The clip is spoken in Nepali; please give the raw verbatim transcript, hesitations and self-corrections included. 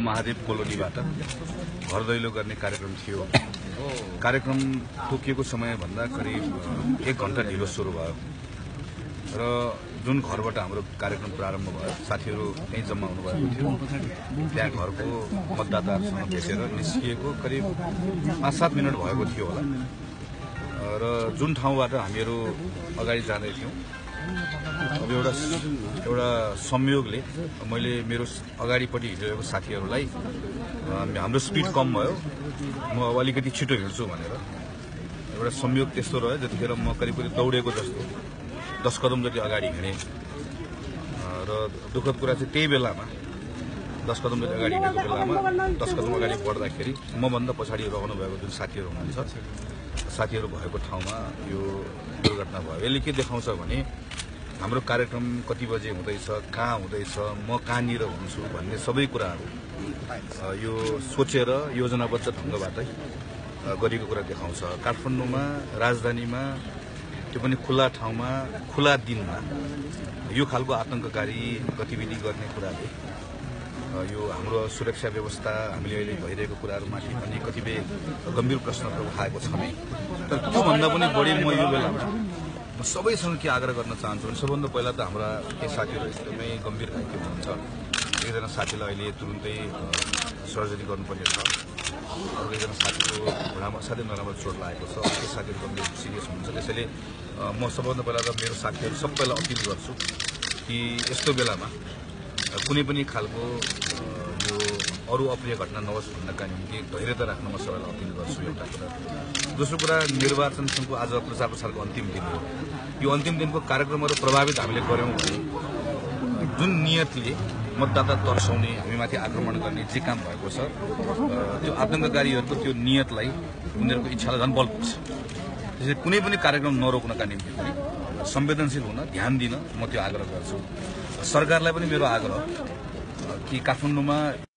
महादेव कोलोनीबाट घर दैलो गर्ने कार्यक्रम थियो। कार्यक्रम तोकिएको समयभन्दा करिब एक घण्टा ढिलो सुरु भयो र जुन घरबाट हाम्रो कार्यक्रम प्रारम्भ भयो साथीहरू त्यहीँ जम्मा हुनुभएको थियो। त्यहाँ घरको मतदाताहरूसँग भेटेर निस्किएको करिब पाँच सात मिनट भएको थियो होला र जुन ठाउँबाट हामीहरू अगाडि जाँदै थियौँ अब एउटा एउटा संयोगले मैले मेरो अगाडिपट्टि हिँडिरहेको साथीहरूलाई हाम्रो स्पिड कम भयो, म अब अलिकति छिटो हिँड्छु भनेर एउटा संयोग त्यस्तो रह्यो। जतिखेर म करिब करिब दौडेको जस्तो दस कदम जति अगाडि हिँडेँ र दुःखद कुरा चाहिँ त्यही बेलामा दस कदम जति अगाडि हिँडेको बेलामा दस कदम अगाडि बढ्दाखेरि मभन्दा पछाडि रहनु भएको जुन साथीहरू हुनुहुन्छ साथीहरू भएको ठाउँमा यो दुर्घटना भयो। यसले के देखाउँछ भने हाम्रो कार्यक्रम कति बजे हुँदैछ, कहाँ हुँदैछ, म कहाँनिर हुन्छु भन्ने सबै कुराहरू यो सोचेर योजनाबद्ध ढङ्गबाटै गरेको कुरा देखाउँछ। काठमाडौँमा राजधानीमा त्यो पनि खुला ठाउँमा खुला दिनमा यो खालको आतंककारी गतिविधि गर्ने कुराले यो हाम्रो सुरक्षा व्यवस्था हामीले अहिले भइरहेको कुराहरूमाथि पनि कतिपय गम्भीर प्रश्नहरू उठाएको छ नै। तर त्योभन्दा पनि बढी म यो बेलामा म सबैसँग के आग्रह गर्न चाहन्छु भने सबभन्दा पहिला त हाम्रा केही साथीहरू एकदमै गम्भीर घाइते हुनुहुन्छ। एकजना साथीलाई अहिले तुरुन्तै सर्जरी गर्नुपर्ने छ, अर्को एकजना साथीको घुँडामा असाध्यै नराम्रो चोट लागेको छ, अर्को साथीहरू गम्भीर सिरियस हुनुहुन्छ। त्यसैले म सबभन्दा पहिला त मेरो साथीहरू सबैलाई अपिल गर्छु कि यस्तो बेलामा कुनै पनि खालको यो अरू अप्रिय घटना नहोस् भन्नका निम्ति धैर्यता राख्न म सबैलाई अपिल गर्छु। एउटा कुरा। दोस्रो कुरा, निर्वाचनको आज प्रचार प्रसारको अन्तिम दिन हो। यो अन्तिम दिनको कार्यक्रमहरू प्रभावित हामीले गऱ्यौँ भने जुन नियतले मतदाता तर्साउने, हामीमाथि आक्रमण गर्ने जे काम भएको छ त्यो आतंककारीहरूको त्यो नियतलाई उनीहरूको इच्छालाई झन् बल पुग्छ। त्यसैले कुनै पनि कार्यक्रम नरोक्नका निम्ति पनि संवेदनशील हुन, ध्यान दिन म त्यो आग्रह गर्छु। सरकारलाई पनि मेरो आग्रह कि काठमाडौँमा